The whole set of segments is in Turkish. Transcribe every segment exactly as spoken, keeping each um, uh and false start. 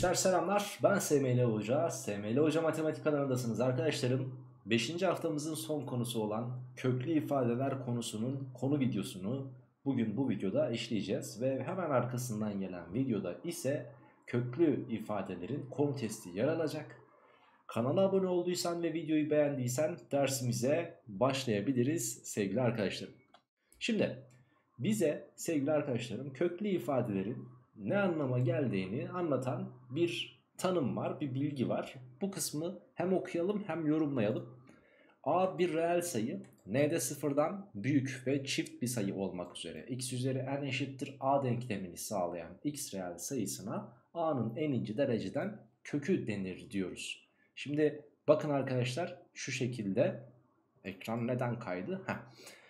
Gençler selamlar, ben S M L Hoca. S M L Hoca Matematik kanalındasınız arkadaşlarım. Beşinci haftamızın son konusu olan köklü ifadeler konusunun konu videosunu bugün bu videoda işleyeceğiz. Ve hemen arkasından gelen videoda ise köklü ifadelerin konu testi yer alacak. Kanala abone olduysan ve videoyu beğendiysen dersimize başlayabiliriz sevgili arkadaşlarım. Şimdi bize sevgili arkadaşlarım köklü ifadelerin ne anlama geldiğini anlatan bir tanım var, bir bilgi var. Bu kısmı hem okuyalım hem yorumlayalım. A bir reel sayı, n'de sıfırdan büyük ve çift bir sayı olmak üzere x üzeri n eşittir a denklemini sağlayan x reel sayısına a'nın n'inci dereceden kökü denir diyoruz. Şimdi bakın arkadaşlar, şu şekilde ekran neden kaydı? Heh.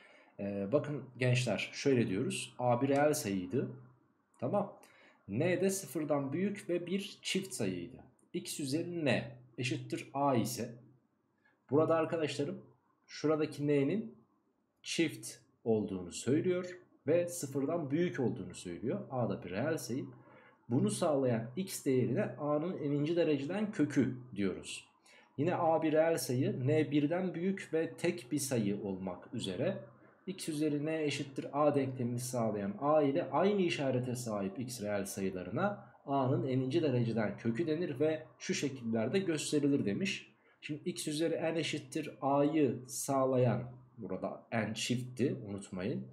Ee, bakın gençler, şöyle diyoruz. A bir reel sayıydı. Tamam. N de sıfırdan büyük ve bir çift sayıydı. X üzeri n eşittir a ise burada arkadaşlarım şuradaki n'nin çift olduğunu söylüyor ve sıfırdan büyük olduğunu söylüyor. A da bir reel sayı. Bunu sağlayan x değerine a'nın n'inci dereceden kökü diyoruz. Yine a bir reel sayı, n birden büyük ve tek bir sayı olmak üzere x üzeri n eşittir a denklemini sağlayan a ile aynı işarete sahip x reel sayılarına a'nın n'inci dereceden kökü denir ve şu şekillerde gösterilir demiş. Şimdi x üzeri n eşittir a'yı sağlayan, burada n çiftti unutmayın.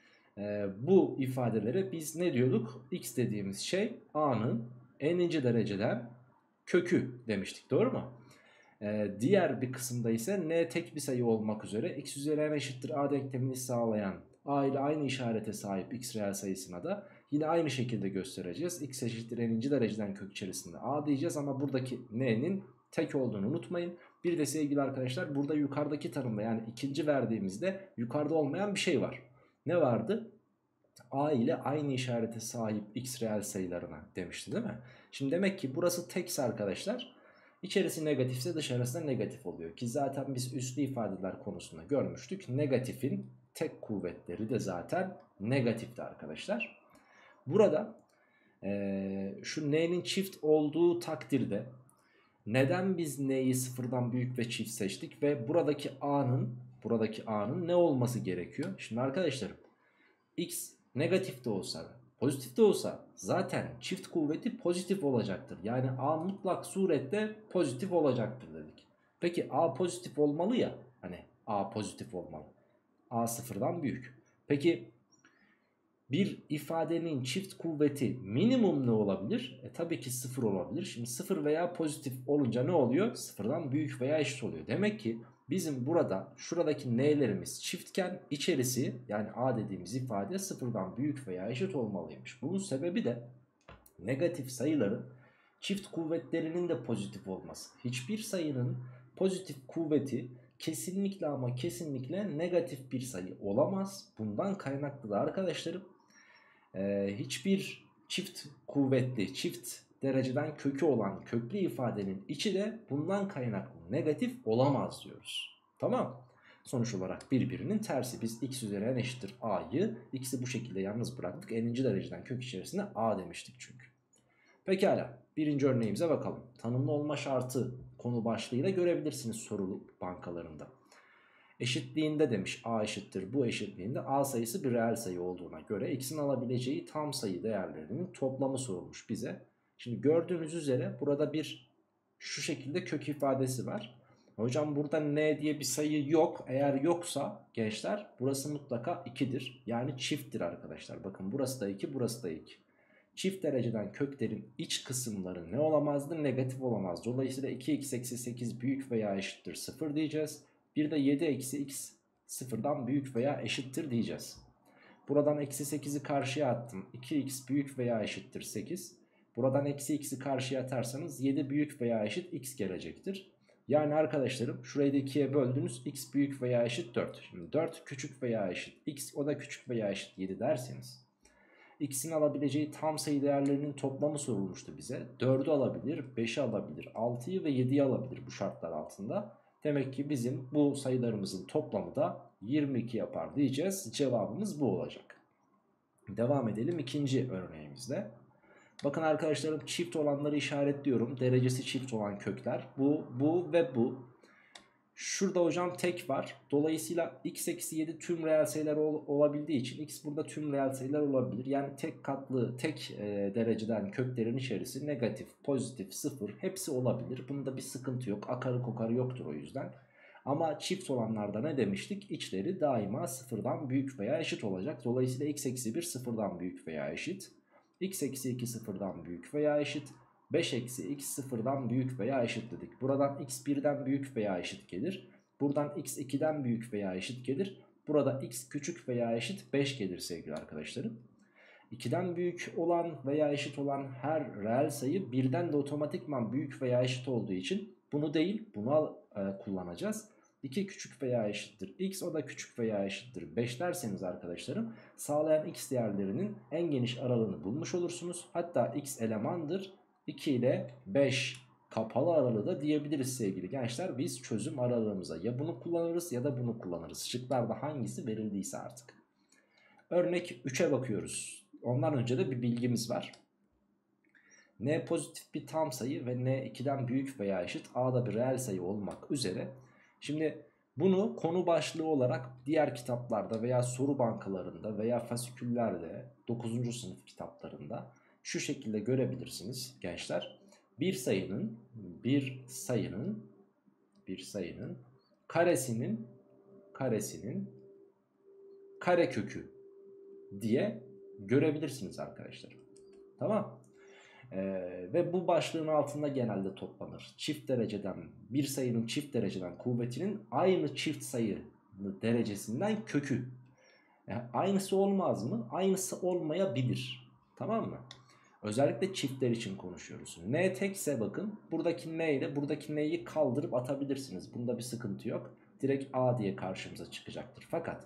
Ee, bu ifadelere biz ne diyorduk? X dediğimiz şey a'nın n'inci dereceden kökü demiştik, doğru mu? Ee, diğer bir kısımda ise n tek bir sayı olmak üzere x üzeri n eşittir a denklemini sağlayan a ile aynı işarete sahip x reel sayısına da yine aynı şekilde göstereceğiz. X eşittir n'inci dereceden kök içerisinde a diyeceğiz ama buradaki n'nin tek olduğunu unutmayın. Bir de sevgili arkadaşlar, burada yukarıdaki tanımda, yani ikinci verdiğimizde yukarıda olmayan bir şey var. Ne vardı? A ile aynı işarete sahip x reel sayılarına demişti değil mi? Şimdi demek ki burası tekse arkadaşlar, İçerisi negatifse dışarısı da negatif oluyor. Ki zaten biz üslü ifadeler konusunda görmüştük. Negatifin tek kuvvetleri de zaten negatifti arkadaşlar. Burada ee, şu n'nin çift olduğu takdirde neden biz n'yi sıfırdan büyük ve çift seçtik ve buradaki a'nın buradaki a'nın ne olması gerekiyor? Şimdi arkadaşlarım, x negatif de olsa pozitif de olsa zaten çift kuvveti pozitif olacaktır. Yani a mutlak surette pozitif olacaktır dedik. Peki a pozitif olmalı ya, hani a pozitif olmalı. A sıfırdan büyük. Peki bir ifadenin çift kuvveti minimum ne olabilir? E tabii ki sıfır olabilir. Şimdi sıfır veya pozitif olunca ne oluyor? Sıfırdan büyük veya eşit oluyor. Demek ki bizim burada şuradaki n'lerimiz çiftken içerisi, yani a dediğimiz ifade sıfırdan büyük veya eşit olmalıymış. Bunun sebebi de negatif sayıların çift kuvvetlerinin de pozitif olması. Hiçbir sayının pozitif kuvveti kesinlikle ama kesinlikle negatif bir sayı olamaz. Bundan kaynaklı da arkadaşlarım Ee, hiçbir çift kuvvetli, çift dereceden kökü olan köklü ifadenin içi de bundan kaynaklı negatif olamaz diyoruz. Tamam. Sonuç olarak birbirinin tersi. Biz x üzeri n eşittir a'yı, x'i bu şekilde yalnız bıraktık. N'inci dereceden kök içerisinde a demiştik çünkü. Pekala, birinci örneğimize bakalım. Tanımlı olma şartı konu başlığıyla görebilirsiniz soru bankalarında. Eşitliğinde demiş, a eşittir bu eşitliğinde a sayısı bir reel sayı olduğuna göre x'in alabileceği tam sayı değerlerinin toplamı sorulmuş bize. Şimdi gördüğünüz üzere burada bir şu şekilde kök ifadesi var. Hocam burada n diye bir sayı yok. Eğer yoksa gençler burası mutlaka ikidir. Yani çifttir arkadaşlar. Bakın burası da iki, burası da iki. Çift dereceden köklerin iç kısımları ne olamazdı? Negatif olamaz. Dolayısıyla iki x eksi sekiz büyük veya eşittir sıfır diyeceğiz. Bir de yedi eksi x sıfırdan büyük veya eşittir diyeceğiz. Buradan eksi sekizi karşıya attım. iki x büyük veya eşittir sekiz. Buradan eksi x'i karşıya atarsanız yedi büyük veya eşit x gelecektir. Yani arkadaşlarım şurayı da ikiye böldünüz. X büyük veya eşit dört. Şimdi dört küçük veya eşit x, o da küçük veya eşit yedi derseniz, x'in alabileceği tam sayı değerlerinin toplamı sorulmuştu bize. dördü alabilir, beşi alabilir, altıyı ve yediyi alabilir bu şartlar altında. Demek ki bizim bu sayılarımızın toplamı da yirmi iki yapar diyeceğiz. Cevabımız bu olacak. Devam edelim ikinci örneğimizde. Bakın arkadaşlarım, çift olanları işaretliyorum. Derecesi çift olan kökler. Bu, bu ve bu. Şurada hocam tek var. Dolayısıyla x eksi yedi tüm reel sayılar ol, olabildiği için x burada tüm reel sayılar olabilir. Yani tek katlı, tek e, dereceden köklerin içerisi negatif, pozitif, sıfır hepsi olabilir. Bunda bir sıkıntı yok. Akarı kokarı yoktur o yüzden. Ama çift olanlarda ne demiştik? İçleri daima sıfırdan büyük veya eşit olacak. Dolayısıyla x eksi bir sıfırdan büyük veya eşit. X eksi iki sıfırdan büyük veya eşit. beş eksi x sıfırdan büyük veya eşit dedik. Buradan x birden büyük veya eşit gelir. Buradan x ikiden büyük veya eşit gelir. Burada x küçük veya eşit beş gelir sevgili arkadaşlarım. ikiden büyük olan veya eşit olan her reel sayı birden de otomatikman büyük veya eşit olduğu için bunu değil bunu e, kullanacağız. iki küçük veya eşittir x, o da küçük veya eşittir beş derseniz arkadaşlarım, sağlayan x değerlerinin en geniş aralığını bulmuş olursunuz. Hatta x elemandır, iki ile beş kapalı aralığı da diyebiliriz sevgili gençler. Biz çözüm aralığımıza ya bunu kullanırız ya da bunu kullanırız. Şıklarda hangisi verildiyse artık. Örnek üçe bakıyoruz. Ondan önce de bir bilgimiz var. N pozitif bir tam sayı ve N ikiden büyük veya eşit, A'da bir reel sayı olmak üzere. Şimdi bunu konu başlığı olarak diğer kitaplarda veya soru bankalarında veya fasiküllerde dokuzuncu sınıf kitaplarında şu şekilde görebilirsiniz gençler. Bir sayının bir sayının bir sayının karesinin karesinin karekökü diye görebilirsiniz arkadaşlar. Tamam. Ee, ve bu başlığın altında genelde toplanır. Çift dereceden, bir sayının çift dereceden kuvvetinin aynı çift sayı derecesinden kökü. Yani aynısı olmaz mı? Aynısı olmayabilir. Tamam mı? Özellikle çiftler için konuşuyoruz. N tekse bakın, buradaki N ile buradaki N'yi kaldırıp atabilirsiniz. Bunda bir sıkıntı yok. Direkt A diye karşımıza çıkacaktır. Fakat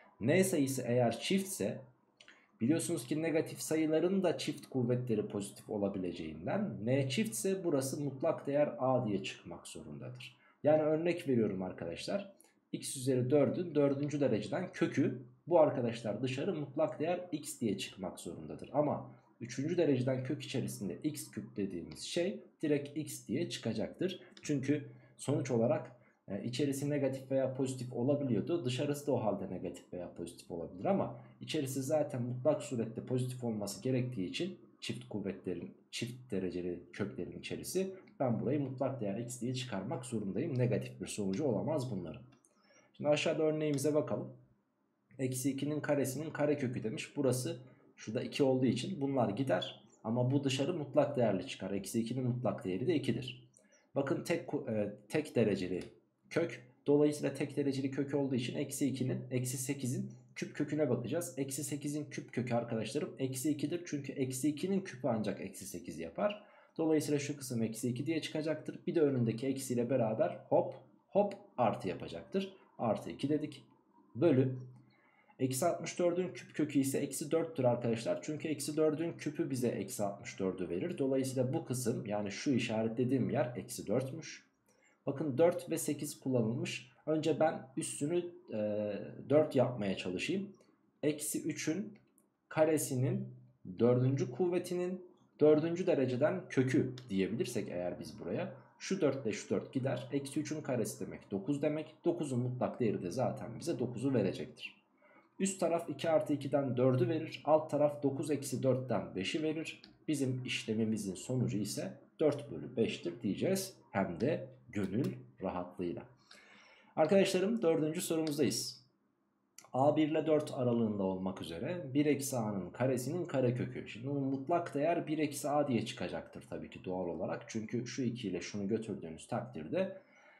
N sayısı eğer çiftse, biliyorsunuz ki negatif sayıların da çift kuvvetleri pozitif olabileceğinden N çiftse burası mutlak değer A diye çıkmak zorundadır. Yani örnek veriyorum arkadaşlar. X üzeri dördün dördüncü dereceden kökü, bu arkadaşlar dışarı mutlak değer X diye çıkmak zorundadır. Ama üçüncü dereceden kök içerisinde X küp dediğimiz şey direkt X diye çıkacaktır. Çünkü sonuç olarak e, içerisi negatif veya pozitif olabiliyordu. Dışarısı da o halde negatif veya pozitif olabilir ama içerisi zaten mutlak surette pozitif olması gerektiği için çift kuvvetlerin, çift dereceli köklerin içerisi, ben burayı mutlak değer X diye çıkarmak zorundayım. Negatif bir sonucu olamaz bunların. Şimdi aşağıda örneğimize bakalım. Eksi ikinin karesinin karekökü demiş. Burası şurada iki olduğu için bunlar gider. Ama bu dışarı mutlak değerli çıkar. Eksi ikinin mutlak değeri de ikidir. Bakın tek, e, tek dereceli kök. Dolayısıyla tek dereceli kök olduğu için eksi ikinin, eksi sekizin küp köküne bakacağız. Eksi sekizin küp kökü arkadaşlarım eksi ikidir. Çünkü eksi ikinin küpü ancak eksi sekiz yapar. Dolayısıyla şu kısım eksi iki diye çıkacaktır. Bir de önündeki eksiyle beraber hop hop artı yapacaktır. Artı iki dedik. Bölü. Eksi altmış dördün küp kökü ise eksi dörttür arkadaşlar. Çünkü eksi dördün küpü bize eksi altmış dördü verir. Dolayısıyla bu kısım, yani şu işaretlediğim yer eksi dörtmüş. Bakın dört ve sekiz kullanılmış. Önce ben üstünü e, dört yapmaya çalışayım. Eksi üçün karesinin dördüncü kuvvetinin dördüncü dereceden kökü diyebilirsek eğer biz buraya. Şu dört ile şu dört gider. Eksi üçün karesi demek dokuz demek. dokuzun mutlak değeri de zaten bize dokuzu verecektir. Üst taraf iki artı ikiden dördü verir. Alt taraf dokuz eksi dörtten beşi verir. Bizim işlemimizin sonucu ise dört bölü beştir diyeceğiz. Hem de gönül rahatlığıyla. Arkadaşlarım dördüncü sorumuzdayız. A bir ile dört aralığında olmak üzere bir eksi A'nın karesinin karekökü. Şimdi bunun mutlak değer bir eksi A diye çıkacaktır tabii ki doğal olarak. Çünkü şu iki ile şunu götürdüğünüz takdirde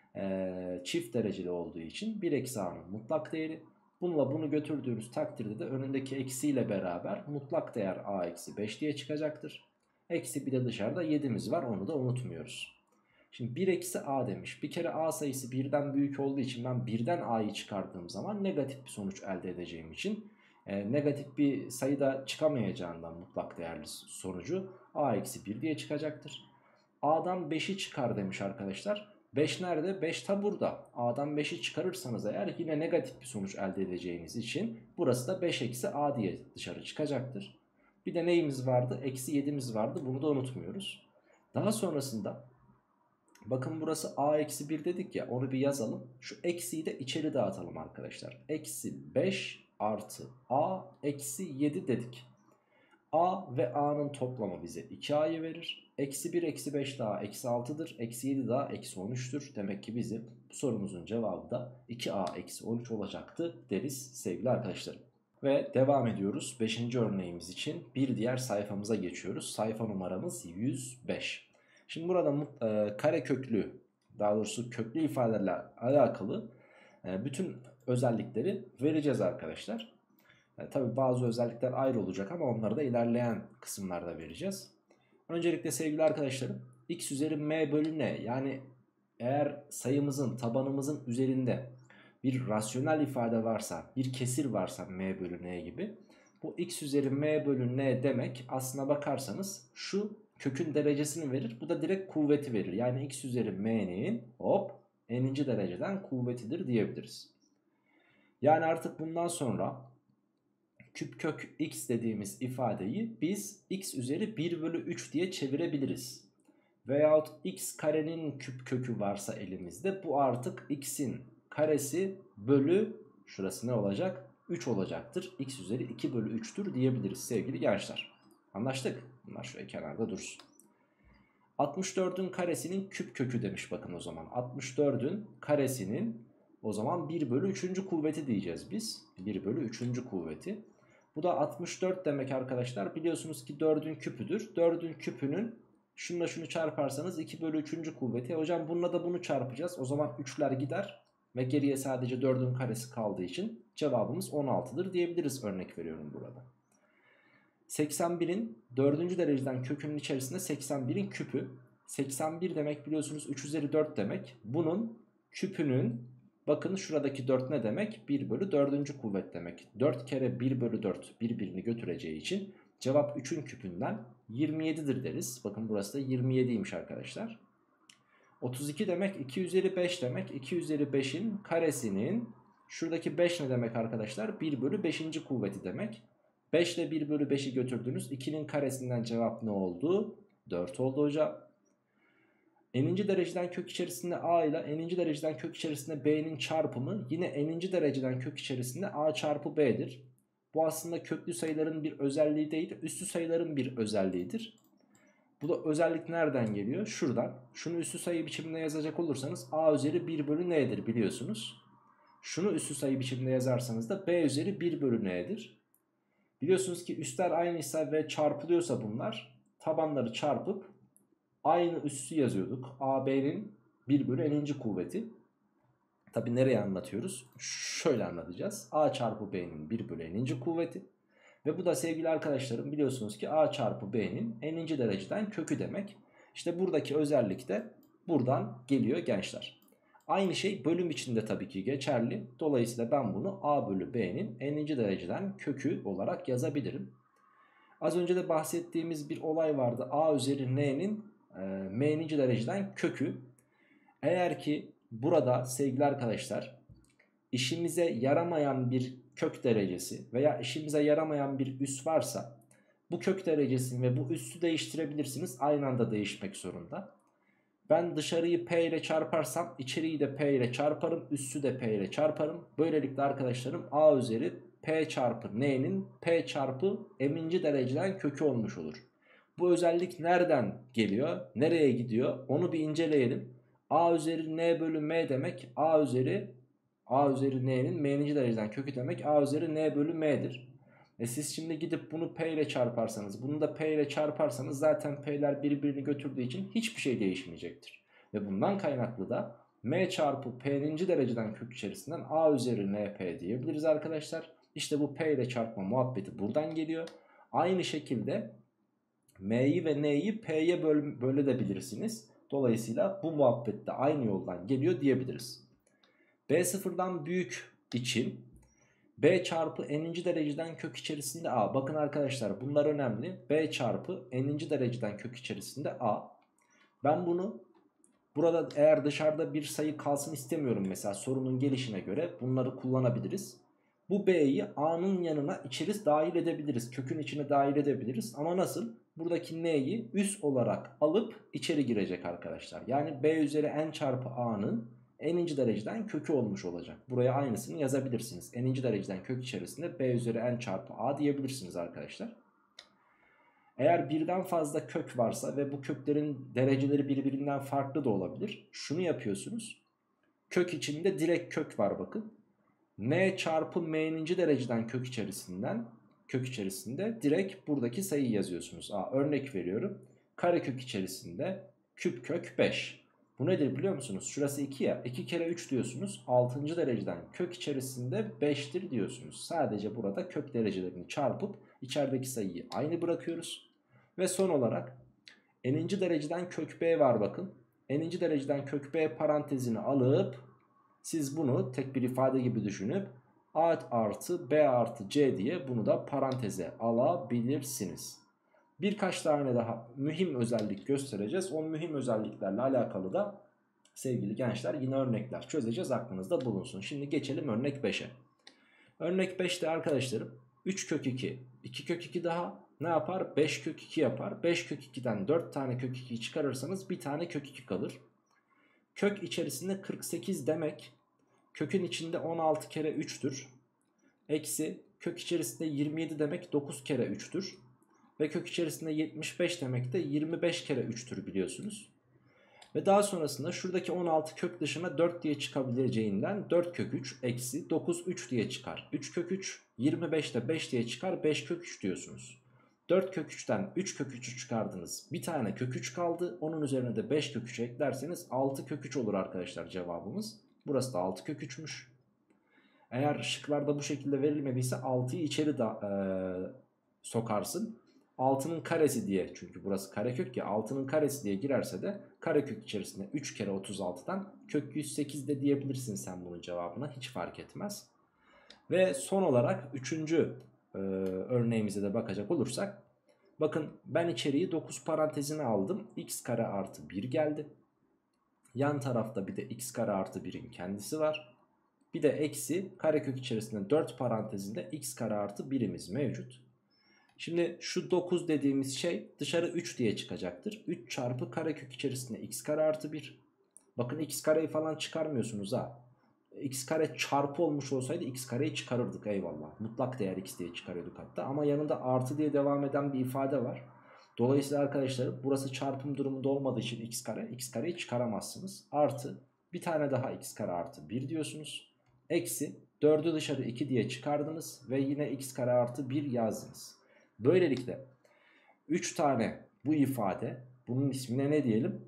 e, çift dereceli olduğu için bir eksi A'nın mutlak değeri. Bununla bunu götürdüğünüz takdirde de önündeki eksiyle beraber mutlak değer A eksi beş diye çıkacaktır. Eksi bir de dışarıda yedimiz var, onu da unutmuyoruz. Şimdi bir eksi A demiş. Bir kere A sayısı birden büyük olduğu için ben birden A'yı çıkardığım zaman negatif bir sonuç elde edeceğim için e, negatif bir sayıda çıkamayacağından mutlak değerli sonucu A eksi bir diye çıkacaktır. A'dan beşi çıkar demiş arkadaşlar. beş nerede? beş ta burada. A'dan beşi çıkarırsanız eğer yine negatif bir sonuç elde edeceğiniz için burası da beş eksi A diye dışarı çıkacaktır. Bir de neyimiz vardı? Eksi yedimiz vardı. Bunu da unutmuyoruz. Daha sonrasında bakın burası a eksi bir dedik ya, onu bir yazalım. Şu eksiyi de içeri dağıtalım arkadaşlar. Eksi beş artı a eksi yedi dedik. A ve a'nın toplamı bize iki a'yı verir. Eksi bir eksi beş daha eksi altıdır. Eksi yedi daha eksi on üçtür. Demek ki bizim bu sorumuzun cevabı da iki a eksi on üç olacaktı deriz sevgili arkadaşlarım. Ve devam ediyoruz beşinci örneğimiz için bir diğer sayfamıza geçiyoruz. Sayfa numaramız yüz beş. Şimdi burada e, kare köklü, daha doğrusu köklü ifadelerle alakalı e, bütün özellikleri vereceğiz arkadaşlar. Yani tabii bazı özellikler ayrı olacak ama onları da ilerleyen kısımlarda vereceğiz. Öncelikle sevgili arkadaşlarım, x üzeri m bölü n, yani eğer sayımızın, tabanımızın üzerinde bir rasyonel ifade varsa, bir kesir varsa m bölü n gibi, bu x üzeri m bölü n demek aslına bakarsanız şu kökün derecesini verir. Bu da direkt kuvveti verir. Yani x üzeri m'nin hop n'inci dereceden kuvvetidir diyebiliriz. Yani artık bundan sonra küp kök x dediğimiz ifadeyi biz x üzeri bir bölü üç diye çevirebiliriz. Veyahut x karenin küp kökü varsa elimizde, bu artık x'in karesi bölü şurası ne olacak? üç olacaktır. X üzeri iki bölü üç'tür diyebiliriz sevgili gençler. Anlaştık. Bunlar şöyle kenarda dursun. altmış dördün karesinin küp kökü demiş bakın o zaman. altmış dördün karesinin o zaman bir bölü üçüncü kuvveti diyeceğiz biz. bir bölü üçüncü kuvveti. Bu da altmış dört demek arkadaşlar. Biliyorsunuz ki dördün küpüdür. dördün küpünün şununla şunu çarparsanız iki bölü üçüncü kuvveti. Hocam bununla da bunu çarpacağız. O zaman üçler gider ve geriye sadece dördün karesi kaldığı için cevabımız on altı'dır diyebiliriz, örnek veriyorum burada. seksen birin dördüncü dereceden kökünün içerisinde seksen birin küpü. seksen bir demek biliyorsunuz üç üzeri dört demek. Bunun küpünün, bakın şuradaki dört ne demek? bir bölü dördüncü kuvvet demek. dört kere bir bölü dört birbirini götüreceği için cevap üçün küpünden yirmi yedi'dir deriz. Bakın burası da yirmi yedi'ymiş arkadaşlar. otuz iki demek iki üzeri beş demek. iki üzeri beş'in karesinin şuradaki beş ne demek arkadaşlar? bir bölü beşinci kuvveti demek. beş ile bir bölü beş'i götürdünüz. iki'nin karesinden cevap ne oldu? dört oldu hocam. N'inci dereceden kök içerisinde a ile n'inci dereceden kök içerisinde b'nin çarpımı yine n'inci dereceden kök içerisinde a çarpı b'dir. Bu aslında köklü sayıların bir özelliği değil, üssü sayıların bir özelliğidir. Bu da özellik nereden geliyor? Şuradan. Şunu üssü sayı biçiminde yazacak olursanız a üzeri bir bölü n'dir biliyorsunuz. Şunu üssü sayı biçiminde yazarsanız da b üzeri bir bölü n'dir. Biliyorsunuz ki üsler aynıysa ve çarpılıyorsa bunlar, tabanları çarpıp aynı üssü yazıyorduk. A B'nin bir bölü n'inci kuvveti. Tabi nereye anlatıyoruz? Şöyle anlatacağız. A çarpı B'nin bir bölü n'inci kuvveti. Ve bu da sevgili arkadaşlarım biliyorsunuz ki A çarpı B'nin n'inci dereceden kökü demek. İşte buradaki özellik de buradan geliyor gençler. Aynı şey bölüm içinde tabii ki geçerli. Dolayısıyla ben bunu A bölü B'nin n'inci dereceden kökü olarak yazabilirim. Az önce de bahsettiğimiz bir olay vardı. A üzeri n'nin e, m'ninci dereceden kökü. Eğer ki burada sevgili arkadaşlar işimize yaramayan bir kök derecesi veya işimize yaramayan bir üs varsa bu kök derecesini ve bu üssü değiştirebilirsiniz. Aynı anda değişmek zorunda. Ben dışarıyı p ile çarparsam içeriği de p ile çarparım, üssü de p ile çarparım. Böylelikle arkadaşlarım a üzeri p çarpı n'nin p çarpı m'inci dereceden kökü olmuş olur. Bu özellik nereden geliyor? Nereye gidiyor? Onu bir inceleyelim. A üzeri n bölü m demek a üzeri a üzeri n'nin m'ninci dereceden kökü demek a üzeri n bölü m'dir. E siz şimdi gidip bunu p ile çarparsanız, bunu da p ile çarparsanız zaten p'ler birbirini götürdüğü için hiçbir şey değişmeyecektir. Ve bundan kaynaklı da m çarpı p'ninci dereceden kök içerisinden a üzeri np diyebiliriz arkadaşlar. İşte bu p ile çarpma muhabbeti buradan geliyor. Aynı şekilde m'yi ve n'yi p'ye böl bölebilirsiniz. Dolayısıyla bu muhabbet de aynı yoldan geliyor diyebiliriz. B sıfırdan büyük için b çarpı n'inci dereceden kök içerisinde a. Bakın arkadaşlar bunlar önemli. B çarpı n'inci dereceden kök içerisinde a. Ben bunu burada eğer dışarıda bir sayı kalsın istemiyorum mesela sorunun gelişine göre bunları kullanabiliriz. Bu B'yi A'nın yanına içeri dahil edebiliriz. Kökün içine dahil edebiliriz. Ama nasıl? Buradaki N'yi üs olarak alıp içeri girecek arkadaşlar. Yani B üzeri N çarpı A'nın n'inci dereceden kökü olmuş olacak. Buraya aynısını yazabilirsiniz. N'inci dereceden kök içerisinde B üzeri N çarpı A diyebilirsiniz arkadaşlar. Eğer birden fazla kök varsa ve bu köklerin dereceleri birbirinden farklı da olabilir. Şunu yapıyorsunuz. Kök içinde direkt kök var bakın. N çarpı m'ninci dereceden kök içerisinden kök içerisinde direkt buradaki sayıyı yazıyorsunuz. Aa, örnek veriyorum. Karekök içerisinde küp kök beş. Bu nedir biliyor musunuz? Şurası iki ya. iki kere üç diyorsunuz. altıncı dereceden kök içerisinde beştir diyorsunuz. Sadece burada kök derecelerini çarpıp içerideki sayıyı aynı bırakıyoruz. Ve son olarak n'inci dereceden kök b var bakın. N'inci dereceden kök b parantezini alıp siz bunu tek bir ifade gibi düşünüp a artı b artı c diye bunu da paranteze alabilirsiniz. Birkaç tane daha mühim özellik göstereceğiz. O mühim özelliklerle alakalı da sevgili gençler yine örnekler çözeceğiz, aklınızda bulunsun. Şimdi geçelim örnek beşe. Örnek beşte arkadaşlarım üç kök iki, iki kök iki daha ne yapar? beş kök iki yapar. beş kök ikiden dört tane kök ikiyi çıkarırsanız bir tane kök iki kalır. Kök içerisinde kırk sekiz demek kökün içinde on altı kere üçtür. Eksi kök içerisinde yirmi yedi demek dokuz kere üçtür. Ve kök içerisinde yetmiş beş demek de yirmi beş kere üçtür biliyorsunuz. Ve daha sonrasında şuradaki on altı kök dışına dört diye çıkabileceğinden dört kök üç eksi dokuz üç diye çıkar. üç kök üç, yirmi beş de beş diye çıkar, beş kök üç diyorsunuz. dört kök üçten üç kök üçü çıkardınız. Bir tane kök üç kaldı. Onun üzerine de beş kök üç eklerseniz altı kök üç olur arkadaşlar cevabımız. Burası da altı kök üçmüş. Eğer şıklarda bu şekilde verilmediyse altıyı içeri da, e, sokarsın. altının karesi diye, çünkü burası karekök ya, altının karesi diye girerse de karekök içerisinde üç kere otuz altıdan kök yüz sekiz de diyebilirsin sen bunun cevabına, hiç fark etmez. Ve son olarak üçüncü e, örneğimize de bakacak olursak, bakın ben içeriği dokuz parantezine aldım, x kare artı bir geldi. Yan tarafta bir de x kare artı birin kendisi var. Bir de eksi karekök içerisinde dört parantezinde x kare artı birimiz mevcut. Şimdi şu dokuz dediğimiz şey dışarı üç diye çıkacaktır. üç çarpı karekök içerisinde x kare artı bir. Bakın x kareyi falan çıkarmıyorsunuz ha. X kare çarpı olmuş olsaydı x kareyi çıkarırdık, eyvallah. Mutlak değer x diye çıkarıyorduk hatta. Ama yanında artı diye devam eden bir ifade var. Dolayısıyla arkadaşlarım burası çarpım durumunda olmadığı için x kare, x kareyi çıkaramazsınız. Artı bir tane daha x kare artı bir diyorsunuz. Eksi dördü dışarı iki diye çıkardınız ve yine x kare artı bir yazdınız. Böylelikle üç tane bu ifade, bunun ismine ne diyelim?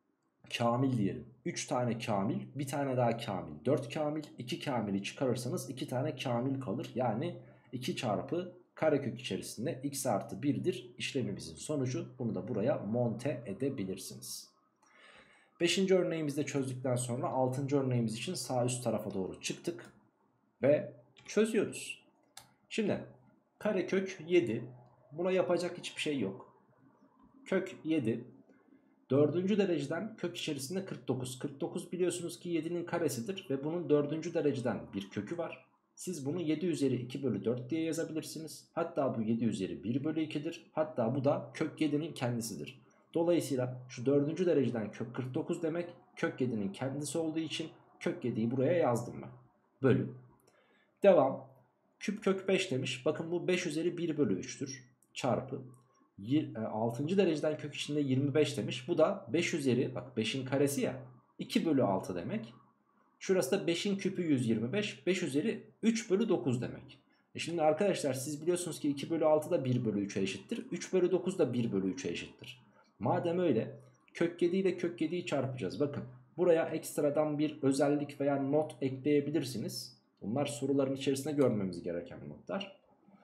Kamil diyelim. üç tane kamil, bir tane daha kamil, dört kamil, iki kamili çıkarırsanız iki tane kamil kalır. Yani iki çarpı karekök içerisinde x artı bir'dir işlemimizin sonucu. Bunu da buraya monte edebilirsiniz. beşinci örneğimizde çözdükten sonra altıncı örneğimiz için sağ üst tarafa doğru çıktık ve çözüyoruz. Şimdi karekök yedi, buna yapacak hiçbir şey yok. Kök yedi, dördüncü dereceden kök içerisinde kırk dokuz. kırk dokuz biliyorsunuz ki yedi'nin karesidir ve bunun dördüncü dereceden bir kökü var. Siz bunu yedi üzeri iki bölü dört diye yazabilirsiniz. Hatta bu yedi üzeri bir bölü iki'dir. Hatta bu da kök yedi'nin kendisidir. Dolayısıyla şu dördüncü dereceden kök kırk dokuz demek kök yedi'nin kendisi olduğu için kök yedi'yi buraya yazdım ben. Bölü. Devam. Küp kök beş demiş. Bakın bu beş üzeri bir bölü üç'tür. Çarpı. altıncı dereceden kök içinde yirmi beş demiş. Bu da beş üzeri, bak beş'in karesi ya, iki bölü altı demek. Şurası da beş'in küpü yüz yirmi beş. beş üzeri üç bölü dokuz demek. E şimdi arkadaşlar siz biliyorsunuz ki iki bölü altı da bir bölü üç'e eşittir. üç bölü dokuz da bir bölü üç'e eşittir. Madem öyle kök yedi ile kök yedi'yi çarpacağız. Bakın buraya ekstradan bir özellik veya not ekleyebilirsiniz. Bunlar soruların içerisinde görmemiz gereken notlar.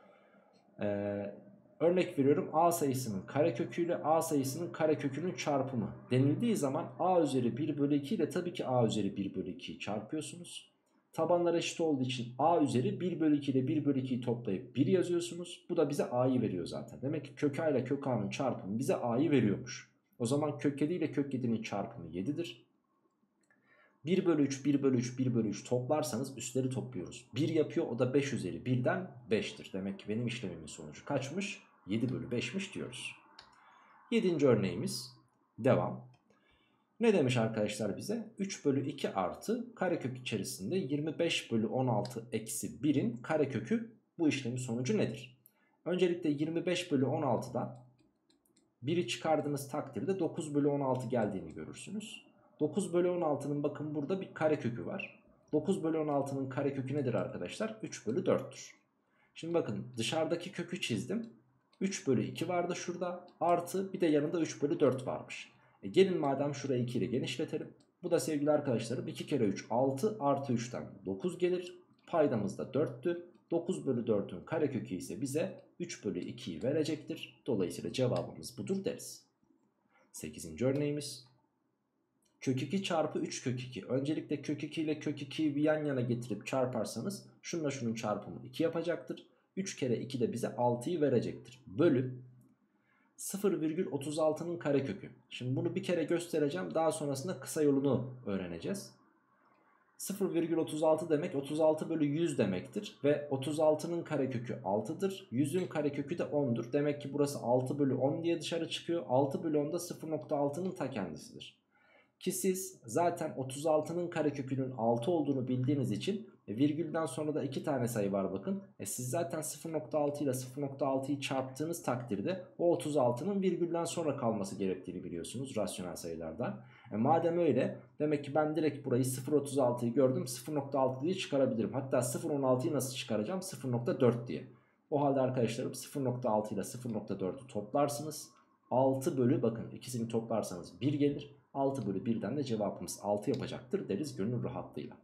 Eee... Örnek veriyorum, a sayısının karekökü ile a sayısının karekökünün çarpımı denildiği zaman a üzeri bir bölü iki ile tabii ki a üzeri bir bölü iki'yi çarpıyorsunuz. Tabanlar eşit olduğu için a üzeri bir bölü iki ile bir bölü iki'yi toplayıp bir yazıyorsunuz. Bu da bize a'yı veriyor zaten. Demek ki kök a ile kök a'nın çarpımı bize a'yı veriyormuş. O zaman kök yedi ile kök yedi'nin çarpımı yedi'dir. bir bölü üç, bir bölü üç, bir bölü üç toplarsanız üstleri topluyoruz. bir yapıyor, o da beş üzeri birden beştir. Demek ki benim işlemimin sonucu kaçmış? yedi bölü beşmiş diyoruz. yedinci örneğimiz devam. Ne demiş arkadaşlar bize? üç bölü iki artı karekök içerisinde yirmi beş bölü on altı eksi birin karekökü bu işlemin sonucu nedir? Öncelikle yirmi beş bölü on altıdan biri çıkardığınız takdirde dokuz bölü on altı geldiğini görürsünüz. dokuz bölü on altının bakın burada bir karekökü var. dokuz bölü on altının karekökü nedir arkadaşlar? üç bölü dörttür. Şimdi bakın dışarıdaki kökü çizdim. üç bölü iki vardı şurada. Artı bir de yanında üç bölü dört varmış. E gelin madem şurayı iki ile genişletelim. Bu da sevgili arkadaşlarım iki kere üç altı artı üçten dokuz gelir. Paydamız da dörttü. dokuz bölü dörtün karekökü ise bize üç bölü ikiyi verecektir. Dolayısıyla cevabımız budur deriz. sekizinci örneğimiz. Kök iki çarpı üç kök iki. Öncelikle kök iki ile kök ikiyi bir yan yana getirip çarparsanız şununla şunun çarpımı iki yapacaktır. üç kere iki de bize altıyı verecektir. Bölü sıfır virgül otuz altının karekökü. Şimdi bunu bir kere göstereceğim. Daha sonrasında kısa yolunu öğreneceğiz. sıfır virgül otuz altı demek otuz altı bölü yüz demektir. Ve otuz altının karekökü altıdır. yüzün karekökü de on'dur. Demek ki burası altı bölü on diye dışarı çıkıyor. altı bölü on da sıfır nokta altının ta kendisidir. Ki siz zaten otuz altının karekökünün altı olduğunu bildiğiniz için e, virgülden sonra da iki tane sayı var bakın. E, siz zaten sıfır nokta altı ile sıfır nokta altıyı çarptığınız takdirde o otuz altının virgülden sonra kalması gerektiğini biliyorsunuz rasyonel sayılardan. E, madem öyle demek ki ben direkt burayı sıfır nokta otuz altıyı gördüm, sıfır nokta altı diye çıkarabilirim. Hatta sıfır nokta on altıyı nasıl çıkaracağım? sıfır nokta dört diye. O halde arkadaşlarım sıfır nokta altı ile sıfır nokta dördü toplarsınız. altı bölü bakın ikisini toplarsanız bir gelir. altı bölü birden de cevabımız altı yapacaktır deriz gönül rahatlığıyla.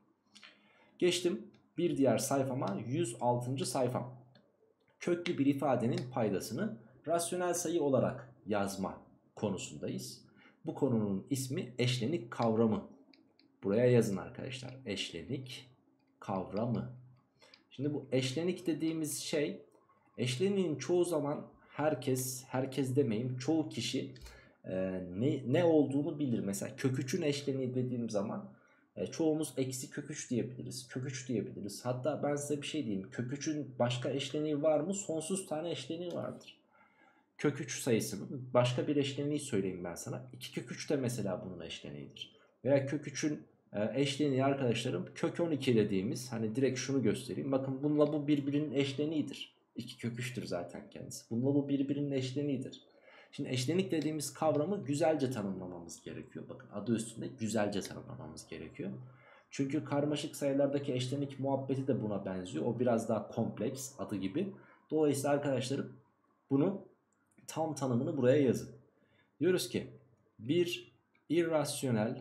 Geçtim bir diğer sayfama, yüz altıncı sayfam. Köklü bir ifadenin paydasını rasyonel sayı olarak yazma konusundayız. Bu konunun ismi eşlenik kavramı. Buraya yazın arkadaşlar, eşlenik kavramı. Şimdi bu eşlenik dediğimiz şey, eşleniğin çoğu zaman herkes, herkes demeyeyim çoğu kişi Ee, ne, ne olduğunu bilir. Mesela kök üçün eşleniği dediğim zaman e, çoğumuz eksi kök üç diyebiliriz. Kök üç diyebiliriz. Hatta ben size bir şey diyeyim. Kök üçün başka eşleniği var mı? Sonsuz tane eşleniği vardır. Kök üç sayısının başka bir eşleniği söyleyeyim ben sana. iki kök üç de mesela bunun eşleniğidir. Veya kök üçün e, eşleniği arkadaşlarım kök on iki dediğimiz, hani direkt şunu göstereyim. Bakın bununla bu birbirinin eşleniğidir. iki kök üçtür zaten kendisi. Bununla bu birbirinin eşleniğidir. Şimdi eşlenik dediğimiz kavramı güzelce tanımlamamız gerekiyor. Bakın adı üstünde güzelce tanımlamamız gerekiyor. Çünkü karmaşık sayılardaki eşlenik muhabbeti de buna benziyor. O biraz daha kompleks adı gibi. Dolayısıyla arkadaşlarım bunu tam tanımını buraya yazın. Diyoruz ki bir irrasyonel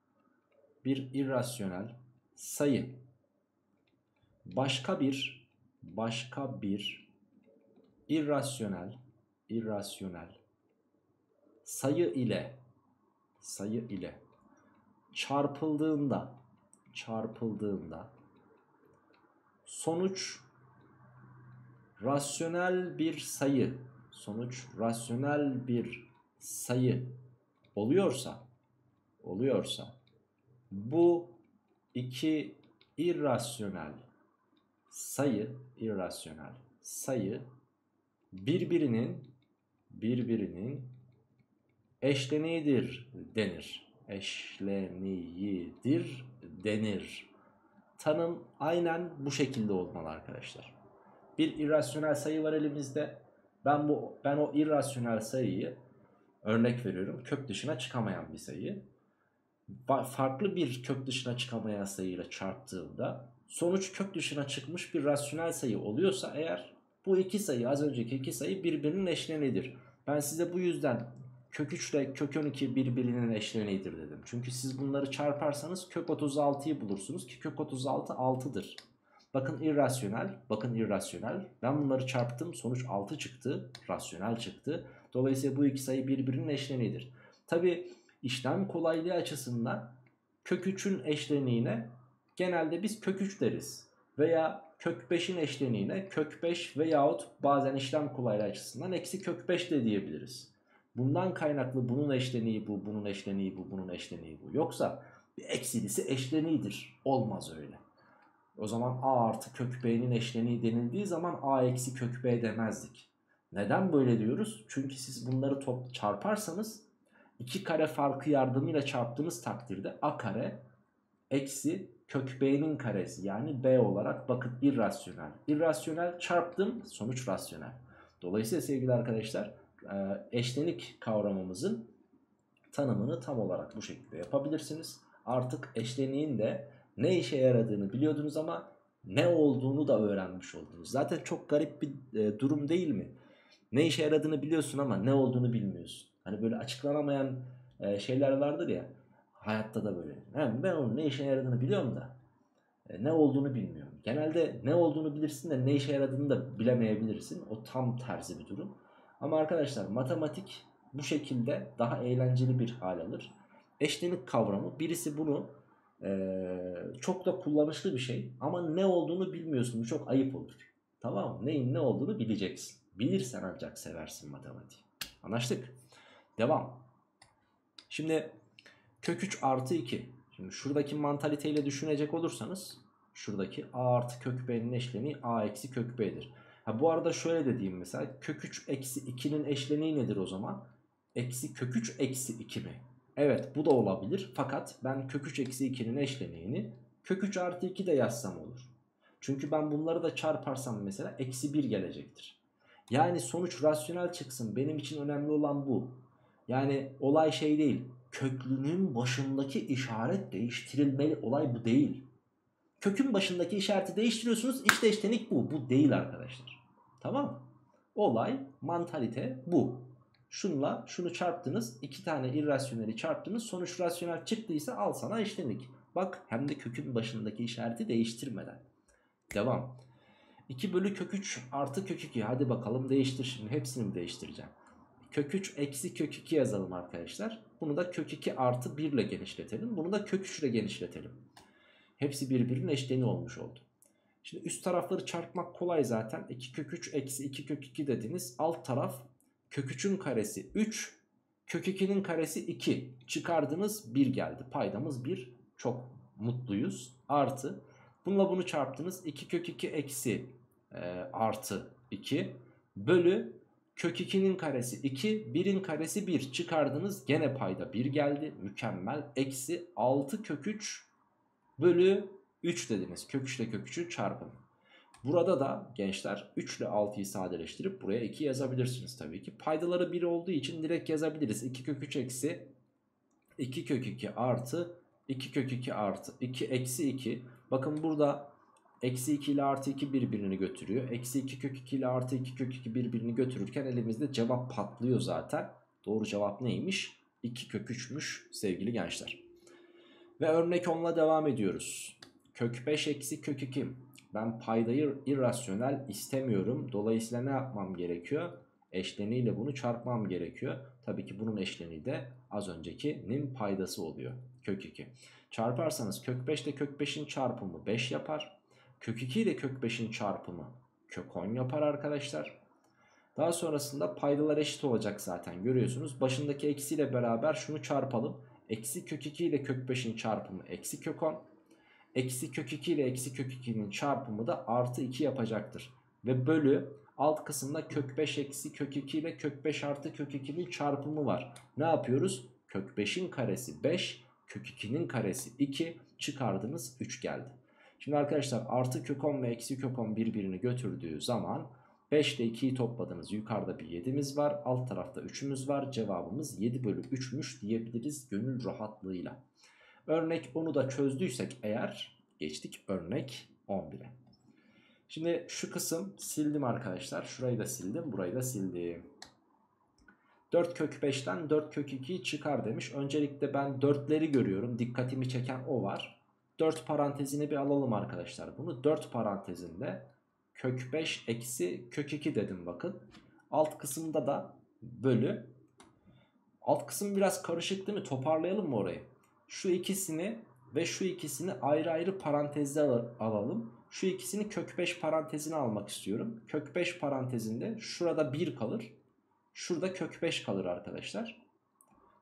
bir irrasyonel sayı başka bir başka bir irrasyonel irrasyonel sayı ile sayı ile çarpıldığında çarpıldığında sonuç rasyonel bir sayı sonuç rasyonel bir sayı oluyorsa oluyorsa bu iki irrasyonel sayı irrasyonel sayı birbirinin birbirinin eşleniğidir denir. Eşleniğidir denir. Tanım aynen bu şekilde olmalı arkadaşlar. Bir irrasyonel sayı var elimizde. Ben bu ben o irrasyonel sayıyı, örnek veriyorum, kök dışına çıkamayan bir sayı, farklı bir kök dışına çıkamayan sayıyla çarptığımda sonuç kök dışına çıkmış bir rasyonel sayı oluyorsa eğer, bu iki sayı, az önceki iki sayı birbirinin eşleniğidir. Ben size bu yüzden kök üç ile kök on iki birbirinin eşleniğidir dedim. Çünkü siz bunları çarparsanız kök otuz altıyı bulursunuz ki kök otuz altı altıdır. Bakın irrasyonel, bakın irrasyonel. Ben bunları çarptım, sonuç altı çıktı, rasyonel çıktı. Dolayısıyla bu iki sayı birbirinin eşleniğidir. Tabi işlem kolaylığı açısından kök üçün eşleniğine genelde biz kök üç deriz. Veya kök beşin eşleniğine kök beş veyahut bazen işlem kolaylığı açısından eksi kök beş de diyebiliriz. Bundan kaynaklı bunun eşleniği bu, bunun eşleniği bu, bunun eşleniği bu. Yoksa Bir eksilisi eşleniğidir. Olmaz öyle. O zaman a artı kök b'nin eşleniği denildiği zaman a eksi kök b demezdik. Neden böyle diyoruz? Çünkü siz bunları top çarparsanız iki kare farkı yardımıyla çarptığınız takdirde a kare eksi kök b'nin karesi yani b olarak bakın irrasyonel. İrrasyonel çarptım sonuç rasyonel. Dolayısıyla sevgili arkadaşlar eşlenik kavramımızın tanımını tam olarak bu şekilde yapabilirsiniz. Artık eşleniğin de ne işe yaradığını biliyordunuz ama ne olduğunu da öğrenmiş oldunuz. Zaten çok garip bir e, durum değil mi? Ne işe yaradığını biliyorsun ama ne olduğunu bilmiyorsun. Hani böyle açıklanamayan e, şeyler vardır ya. Hayatta da böyle. Yani ben onun ne işe yaradığını biliyorum da e, ne olduğunu bilmiyorum. Genelde ne olduğunu bilirsin de ne işe yaradığını da bilemeyebilirsin. O tam tersi bir durum. Ama arkadaşlar matematik bu şekilde daha eğlenceli bir hal alır. Eşlenik kavramı birisi bunu ee, çok da kullanışlı bir şey ama ne olduğunu bilmiyorsun, bu çok ayıp olur. Tamam mı? Neyin ne olduğunu bileceksin. Bilirsen ancak seversin matematiği. Anlaştık. Devam. Şimdi kök üç artı iki. Şimdi şuradaki mantaliteyle düşünecek olursanız şuradaki a artı kök b'nin eşleniği a eksi kök b'dir. Ha, bu arada şöyle de diyeyim mesela kök üç eksi ikinin eşleniği nedir o zaman? Eksi kök üç eksi iki mi? Evet bu da olabilir fakat ben kök üç eksi ikinin eşleniğini kök üç artı iki de yazsam olur. Çünkü ben bunları da çarparsam mesela eksi bir gelecektir. Yani sonuç rasyonel çıksın, benim için önemli olan bu. Yani olay şey değil, köklünün başındaki işaret değiştirilmeli, olay bu değil. Kökün başındaki işareti değiştiriyorsunuz, işte eşlenik bu. Bu değil arkadaşlar. Tamam mı? Olay, mantalite bu. Şunla şunu çarptınız, iki tane irrasyoneli çarptınız, sonuç rasyonel çıktıysa al sana eşlenik. Bak hem de kökün başındaki işareti değiştirmeden. Devam. iki bölü kök üç artı kök iki. Hadi bakalım değiştir şimdi, hepsini mi değiştireceğim? Kök üç eksi kök iki yazalım arkadaşlar. Bunu da kök iki artı bir ile genişletelim. Bunu da kök üç ile genişletelim. Hepsi birbirinin eşleni olmuş oldu. Şimdi üst tarafları çarpmak kolay zaten. iki kök üç eksi iki kök iki dediniz. Alt taraf kök üçün karesi üç. Kök ikinin karesi iki. Çıkardınız bir geldi. Paydamız bir. Çok mutluyuz. Artı. Bununla bunu çarptınız. iki kök iki eksi e, artı iki. Bölü kök ikinin karesi iki. birin karesi bir. Çıkardınız. Gene payda bir geldi. Mükemmel. Eksi altı kök üç bölü üç dediniz. Kök üç ile kök üçün çarpımı. Burada da gençler üç ile altıyı sadeleştirip buraya iki yazabilirsiniz tabii ki. Paydaları bir olduğu için direkt yazabiliriz. iki kök üç eksi iki kök iki artı iki kök iki artı iki eksi iki. Bakın burada eksi iki ile artı iki birbirini götürüyor. Eksi iki kök iki ile artı iki kök iki birbirini götürürken elimizde cevap patlıyor zaten. Doğru cevap neymiş? iki kök üçmüş sevgili gençler. Ve örnek onla devam ediyoruz. Kök beş eksi kök iki. Ben paydayı irrasyonel istemiyorum. Dolayısıyla ne yapmam gerekiyor? Eşleniğiyle bunu çarpmam gerekiyor. Tabii ki bunun eşleniği de az öncekinin paydası oluyor. Kök iki. Çarparsanız kök beş ile kök beşin çarpımı beş yapar. Kök iki ile kök beşin çarpımı kök on yapar arkadaşlar. Daha sonrasında paydalar eşit olacak zaten görüyorsunuz. Başındaki eksiyle beraber şunu çarpalım. Eksi kök iki ile kök beşin çarpımı eksi kök on. Eksi kök iki ile eksi kök ikinin çarpımı da artı iki yapacaktır. Ve bölü alt kısımda kök beş eksi kök iki ile kök beş artı kök ikinin çarpımı var. Ne yapıyoruz? Kök beşin karesi beş, kök ikinin karesi iki, çıkardınız üç geldi. Şimdi arkadaşlar artı kök on ve eksi kök on birbirini götürdüğü zaman beş ile ikiyi topladınız. Yukarıda bir yedimiz var. Alt tarafta üçümüz var. Cevabımız yedi bölü üçmüş diyebiliriz gönül rahatlığıyla. Örnek onu da çözdüysek eğer geçtik örnek on bire. Şimdi şu kısım sildim arkadaşlar. Şurayı da sildim. Burayı da sildim. dört kök beşten dört kök ikiyi çıkar demiş. Öncelikle ben dörtleri görüyorum. Dikkatimi çeken o var. dört parantezini bir alalım arkadaşlar. Bunu dört parantezinde kök beş eksi kök iki dedim bakın. Alt kısımda da bölü. Alt kısım biraz karışık değil mi? Toparlayalım mı orayı? Şu ikisini ve şu ikisini ayrı ayrı parantezde alalım. Şu ikisini kök beş parantezine almak istiyorum. Kök beş parantezinde şurada bir kalır. Şurada kök beş kalır arkadaşlar.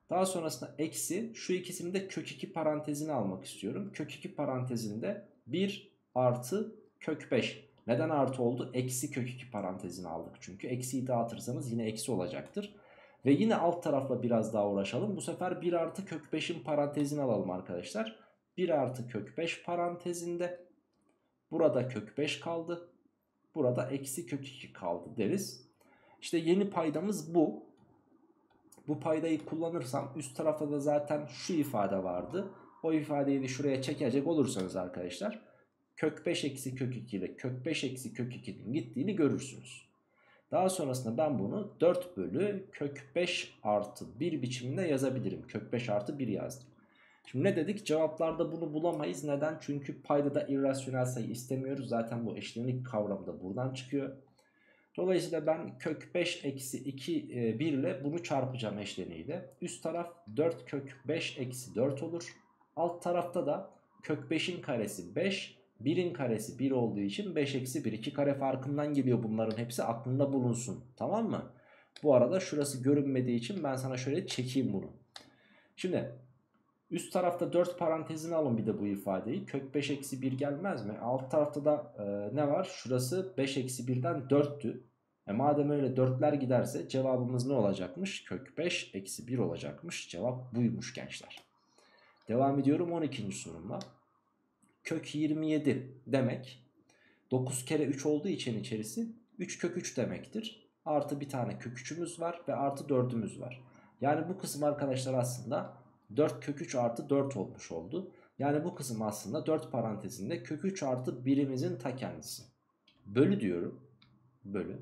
Daha sonrasında eksi şu ikisini de kök iki parantezine almak istiyorum. Kök iki parantezinde bir artı kök beş. Neden artı oldu? Eksi kök iki parantezine aldık çünkü. Eksiyi dağıtırsanız yine eksi olacaktır. Ve yine alt tarafla biraz daha uğraşalım. Bu sefer bir artı kök beşin parantezini alalım arkadaşlar. bir artı kök beş parantezinde burada kök beş kaldı. Burada eksi kök iki kaldı deriz. İşte yeni paydamız bu. Bu paydayı kullanırsam üst tarafta da zaten şu ifade vardı. O ifadeyi de şuraya çekecek olursanız arkadaşlar kök beş eksi kök iki ile kök beş eksi kök ikinin gittiğini görürsünüz. Daha sonrasında ben bunu dört bölü kök beş artı bir biçiminde yazabilirim. Kök beş artı bir yazdım. Şimdi ne dedik? Cevaplarda bunu bulamayız. Neden? Çünkü paydada irrasyonel sayı istemiyoruz. Zaten bu eşlenik kavramı da buradan çıkıyor. Dolayısıyla ben kök beş eksi iki bir ile bunu çarpacağım eşleniğiyle. Üst taraf dört kök beş eksi dört olur. Alt tarafta da kök beşin karesi beş, birin karesi bir olduğu için beş eksi bir. iki kare farkından geliyor bunların hepsi, aklında bulunsun. Tamam mı? Bu arada şurası görünmediği için ben sana şöyle çekeyim bunu. Şimdi üst tarafta dört parantezine alın bir de bu ifadeyi. Kök beş eksi bir gelmez mi? Alt tarafta da e, ne var? Şurası beş eksi birden dörttü. E madem öyle dörtler giderse cevabımız ne olacakmış? Kök beş eksi bir olacakmış. Cevap buymuş gençler. Devam ediyorum on ikinci sorumla. Kök yirmi yedi demek dokuz kere üç olduğu için içerisi üç kök üç demektir. Artı bir tane kök üçümüz var ve artı dördümüz var. Yani bu kısım arkadaşlar aslında dört kök üç artı dört olmuş oldu. Yani bu kısım aslında dört parantezinde kök üç artı birimizin ta kendisi. Bölü diyorum. Bölü.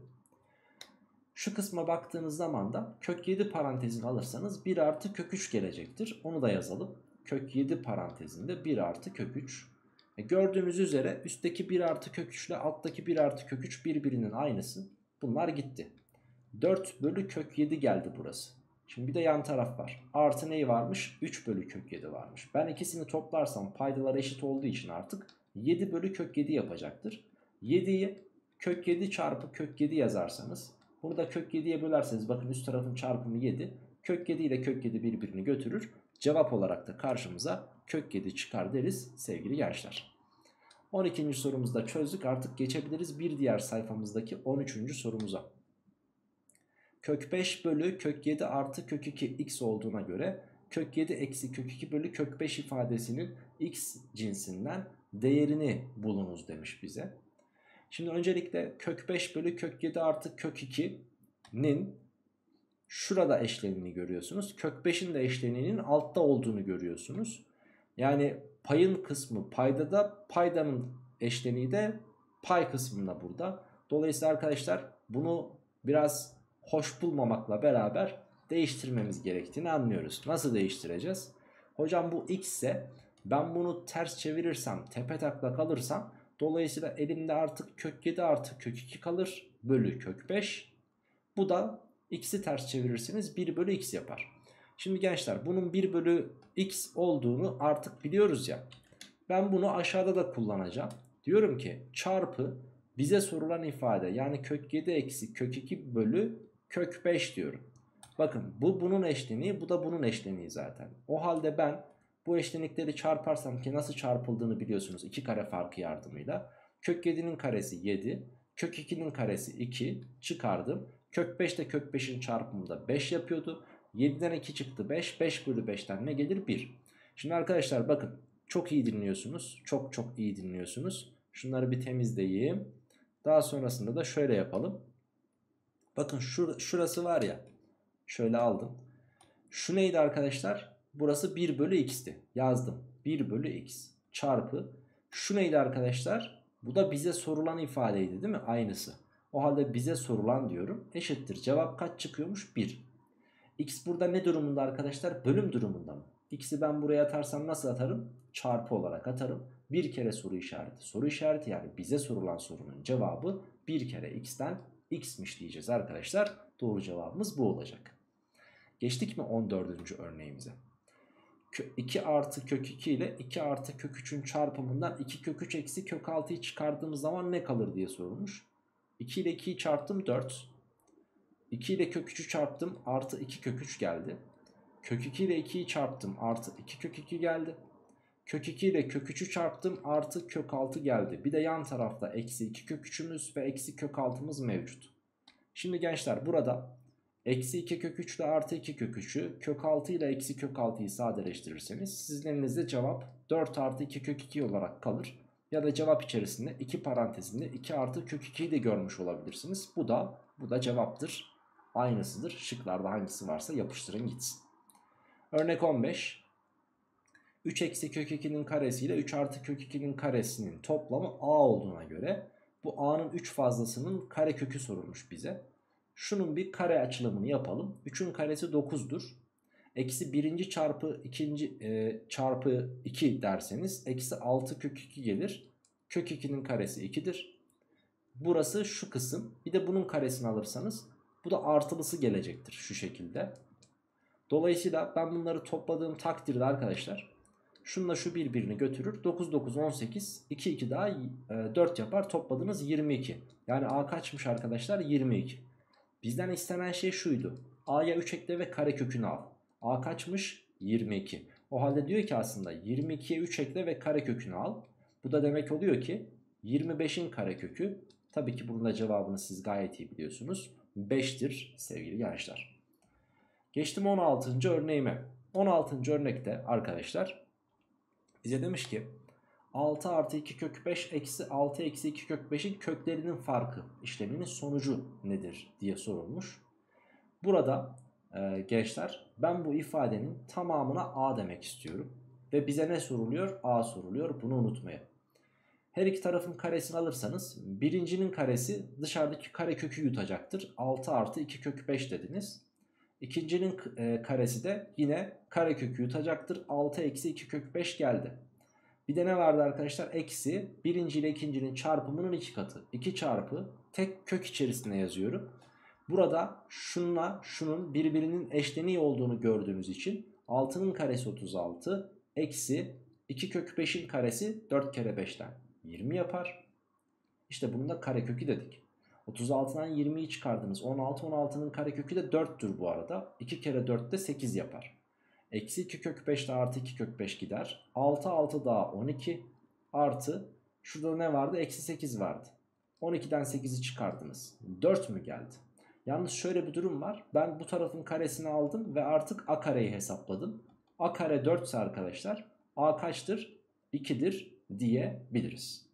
Şu kısma baktığınız zaman da kök yedi parantezini alırsanız bir artı kök üç gelecektir. Onu da yazalım. Kök yedi parantezinde bir artı kök üç. E gördüğümüz üzere üstteki bir artı kök üç ile alttaki bir artı kök üç birbirinin aynısı. Bunlar gitti. dört bölü kök yedi geldi burası. Şimdi bir de yan taraf var. Artı neyi varmış? üç bölü kök yedi varmış. Ben ikisini toplarsam paydalar eşit olduğu için artık yedi bölü kök yedi yapacaktır. yediyi kök yedi çarpı kök yedi yazarsanız, bunu da kök yediye bölerseniz bakın üst tarafın çarpımı yedi. Kök yedi ile kök yedi birbirini götürür. Cevap olarak da karşımıza kök yedi çıkar deriz sevgili gençler. on ikinci sorumuzu da çözdük. Artık geçebiliriz bir diğer sayfamızdaki on üçüncü sorumuza. Kök beş bölü kök yedi artı kök iki x olduğuna göre kök yedi eksi kök iki bölü kök beş ifadesinin x cinsinden değerini bulunuz demiş bize. Şimdi öncelikle kök beş bölü kök yedi artı kök ikinin şurada eşleniğini görüyorsunuz. Kök beşin de eşleniğinin altta olduğunu görüyorsunuz. Yani payın kısmı paydada, paydanın eşleniği de pay kısmında burada. Dolayısıyla arkadaşlar bunu biraz hoş bulmamakla beraber değiştirmemiz gerektiğini anlıyoruz. Nasıl değiştireceğiz? Hocam bu x ise ben bunu ters çevirirsem, tepe-taklak kalırsam, dolayısıyla elimde artık kök yedi artı kök iki kalır bölü kök beş. Bu da x'i ters çevirirseniz bir bölü x yapar. Şimdi gençler bunun bir bölü x olduğunu artık biliyoruz ya. Ben bunu aşağıda da kullanacağım. Diyorum ki çarpı bize sorulan ifade, yani kök yedi eksi kök iki bölü kök beş diyorum. Bakın bu bunun eşleniği, bu da bunun eşleniği zaten. O halde ben bu eşlenikleri çarparsam, ki nasıl çarpıldığını biliyorsunuz iki kare farkı yardımıyla. Kök yedinin karesi yedi, kök ikinin karesi iki çıkardım. Kök beş de kök beşin çarpımı da beş yapıyordu. yediden iki çıktı beş, beş bölü beşten ne gelir? bir. Şimdi arkadaşlar bakın çok iyi dinliyorsunuz, çok çok iyi dinliyorsunuz. Şunları bir temizleyeyim. Daha sonrasında da şöyle yapalım. Bakın şur şurası var ya, şöyle aldım. Şu neydi arkadaşlar? Burası bir bölü x'ti. Yazdım. bir bölü x çarpı. Şu neydi arkadaşlar? Bu da bize sorulan ifadeydi değil mi? Aynısı. O halde bize sorulan diyorum. Eşittir. Cevap kaç çıkıyormuş? bir. X burada ne durumunda arkadaşlar? Bölüm durumunda mı? X'i ben buraya atarsam nasıl atarım? Çarpı olarak atarım. Bir kere soru işareti. Soru işareti, yani bize sorulan sorunun cevabı bir kere x'ten x'miş diyeceğiz arkadaşlar. Doğru cevabımız bu olacak. Geçtik mi on dördüncü örneğimize? iki artı kök iki ile iki artı kök üçün çarpımından iki kök üç eksi kök altıyı çıkardığımız zaman ne kalır diye sorulmuş. iki ile ikiyi çarptım dört. iki ile kök üçü çarptım, artı iki kök üç geldi. Kök iki ile ikiyi çarptım, artı iki kök iki geldi. Kök iki ile kök üçü çarptım, artı kök altı geldi. Bir de yan tarafta eksi iki kök üçümüz ve eksi kök altımız mevcut. Şimdi gençler burada eksi iki kök üç ile artı iki kök üçü, kök altı ile eksi kök altıyı sadeleştirirseniz sizin elinizde cevap dört artı iki kök iki olarak kalır. Ya da cevap içerisinde iki parantezinde iki artı kök ikiyi de görmüş olabilirsiniz. Bu da bu da cevaptır. Aynısıdır. Şıklarda hangisi varsa yapıştırın gitsin. Örnek on beş. üç eksi kök ikinin karesi ile üç artı kök ikinin karesinin toplamı a olduğuna göre bu a'nın üç fazlasının karekökü sorulmuş bize. Şunun bir kare açılımını yapalım. üçün karesi dokuzdur. Eksi birinci çarpı ikinci e, çarpı iki derseniz eksi altı kök iki gelir. Kök ikinin karesi ikidir. Burası şu kısım. Bir de bunun karesini alırsanız bu da artılısı gelecektir şu şekilde. Dolayısıyla ben bunları topladığım takdirde arkadaşlar şununla şu birbirini götürür. dokuz dokuz on sekiz, iki iki daha e, dört yapar. Topladığınız yirmi iki. Yani a kaçmış arkadaşlar? yirmi iki. Bizden istenen şey şuydu. A'ya üç ekle ve karekökünü al. A kaçmış? yirmi iki. O halde diyor ki aslında yirmi ikiye üç ekle ve karekökünü al. Bu da demek oluyor ki yirmi beşin karekökü, tabii ki bunun da cevabını siz gayet iyi biliyorsunuz, beştir sevgili gençler. Geçtim on altıncı örneğime. on altıncı örnekte arkadaşlar bize demiş ki altı artı iki kök beş eksi altı eksi iki kök beşin köklerinin farkı işleminin sonucu nedir diye sorulmuş. Burada e, gençler ben bu ifadenin tamamına a demek istiyorum. Ve bize ne soruluyor? A soruluyor. Bunu unutmayın. Her iki tarafın karesini alırsanız birincinin karesi dışarıdaki karekökü yutacaktır. altı artı iki kök beş dediniz. İkincinin e, karesi de yine karekökü yutacaktır. altı eksi iki kök beş geldi. Bir de ne vardı arkadaşlar? Eksi birinci ile ikincinin çarpımının iki katı. iki çarpı tek kök içerisinde yazıyorum. Burada şunla şunun birbirinin eşleniği olduğunu gördüğünüz için altının karesi otuz altı eksi iki kök beşin karesi dört kere beşten yirmi yapar. İşte bunun da karekökü dedik. otuz altıdan yirmiyi çıkardınız. on altı, on altının karekökü de dörttür bu arada. iki kere dört de sekiz yapar. Eksi iki kök beş ile artı iki kök beş gider. altı altı daha on iki artı şurada ne vardı? Eksi sekiz vardı. on ikiden sekizi çıkardınız. dört mü geldi? Yalnız şöyle bir durum var. Ben bu tarafın karesini aldım ve artık a kareyi hesapladım. A kare dört ise arkadaşlar a kaçtır? ikidir diyebiliriz.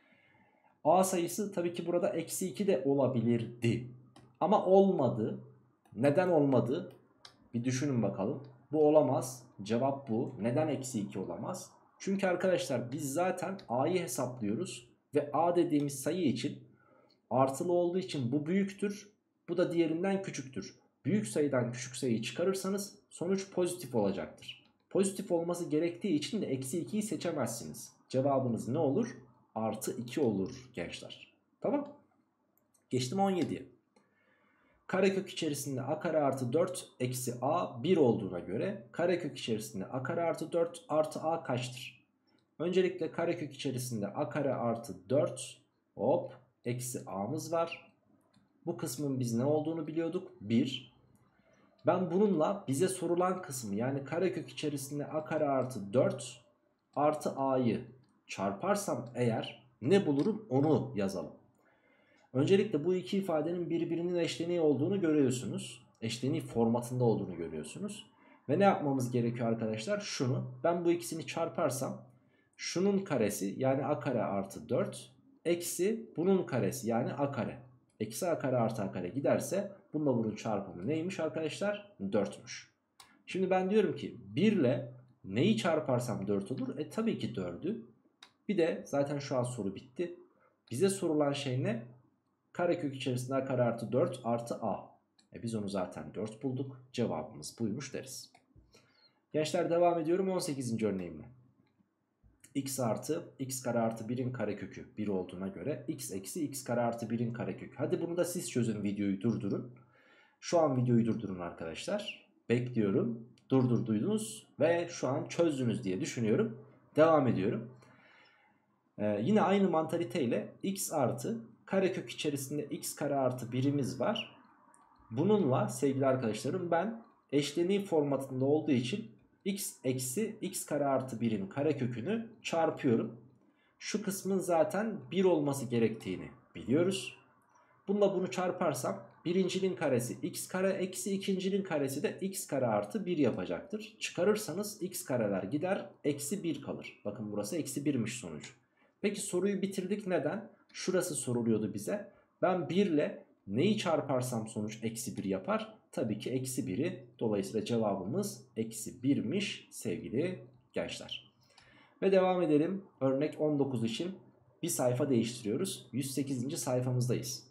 A sayısı tabii ki burada eksi iki de olabilirdi. Ama olmadı. Neden olmadı? Bir düşünün bakalım. Bu olamaz. Cevap bu. Neden eksi iki olamaz? Çünkü arkadaşlar biz zaten a'yı hesaplıyoruz. Ve a dediğimiz sayı için artılı olduğu için bu büyüktür. Bu da diğerinden küçüktür. Büyük sayıdan küçük sayıyı çıkarırsanız sonuç pozitif olacaktır. Pozitif olması gerektiği için de eksi ikiyi seçemezsiniz. Cevabınız ne olur? Artı iki olur gençler. Tamam. Geçtim on yediye. Karekök içerisinde a kare artı dört eksi a bir olduğuna göre karekök içerisinde a kare artı dört artı a kaçtır? Öncelikle karekök içerisinde a kare artı dört hop eksi a'mız var. Bu kısmın biz ne olduğunu biliyorduk? bir. Ben bununla bize sorulan kısmı yani karekök içerisinde a kare artı dört artı a'yı çarparsam eğer ne bulurum onu yazalım. Öncelikle bu iki ifadenin birbirinin eşleniği olduğunu görüyorsunuz. Eşleniği formatında olduğunu görüyorsunuz. Ve ne yapmamız gerekiyor arkadaşlar? Şunu ben bu ikisini çarparsam şunun karesi yani a kare artı dört eksi bunun karesi yani a kare. Eksi a kare artı a kare giderse bununla bunun çarpımı neymiş arkadaşlar? dörtmüş. Şimdi ben diyorum ki bir ile neyi çarparsam dört olur? E tabii ki dördü. Bir de zaten şu an soru bitti. Bize sorulan şey ne? Karekök içerisinde a kare artı dört artı a. E biz onu zaten dört bulduk. Cevabımız buymuş deriz. Gençler devam ediyorum on sekizinci örneğimle. X artı x kare artı birin karekökü bir olduğuna göre x eksi x kare artı birin karekökü. Hadi bunu da siz çözün, videoyu durdurun. Şu an videoyu durdurun arkadaşlar. Bekliyorum. Durdurdunuz ve şu an çözdünüz diye düşünüyorum. Devam ediyorum. Ee, yine aynı mantaliteyle x artı karekök içerisinde x kare artı birimiz var. Bununla sevgili arkadaşlarım ben eşleniği formatında olduğu için x eksi x kare artı birin karekökünü çarpıyorum. Şu kısmın zaten bir olması gerektiğini biliyoruz. Bununla bunu çarparsam birincinin karesi x kare eksi ikincinin karesi de x kare artı bir yapacaktır. Çıkarırsanız x kareler gider, eksi bir kalır. Bakın burası eksi birmiş sonucu. Peki soruyu bitirdik, neden? Şurası soruluyordu bize. Ben bir ile neyi çarparsam sonuç eksi bir yapar? Tabii ki eksi biri. Dolayısıyla cevabımız eksi birmiş sevgili gençler. Ve devam edelim. Örnek on dokuz için bir sayfa değiştiriyoruz. yüz sekizinci sayfamızdayız.